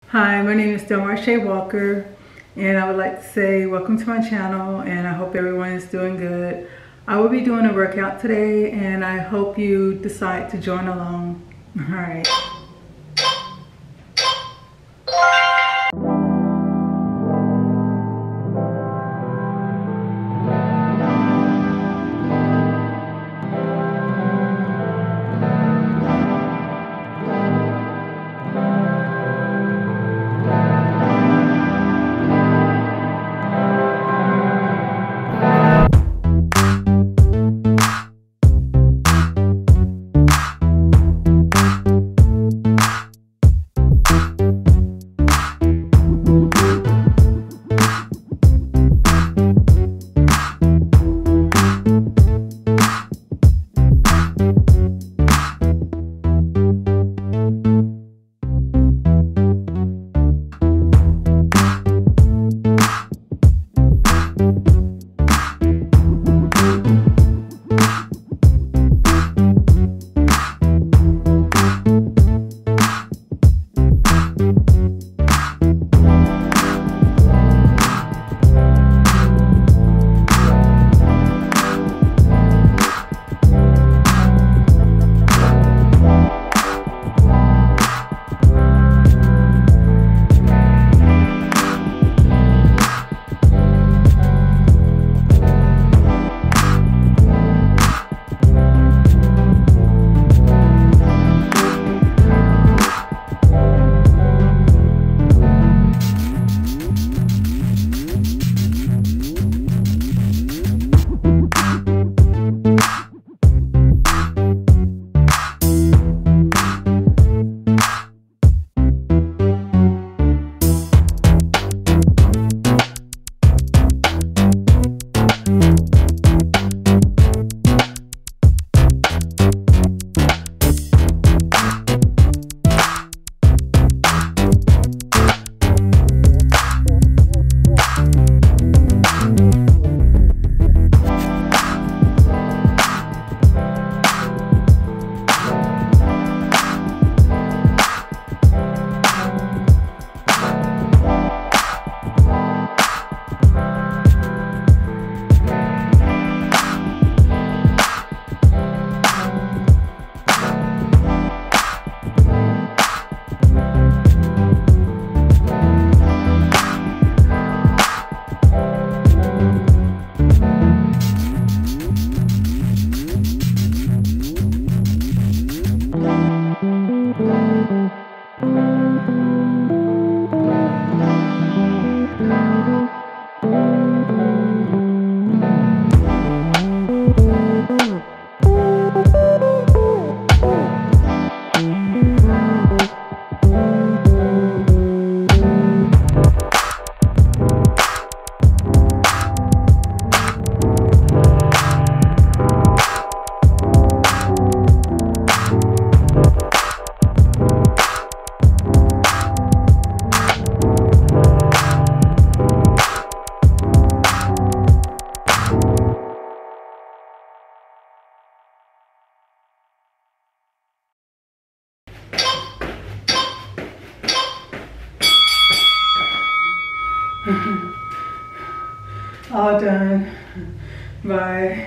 Hi, my name is Delmarshae Walker, and I would like to say welcome to my channel, and I hope everyone is doing good. I will be doing a workout today, and I hope you decide to join along. All right. All done. Bye.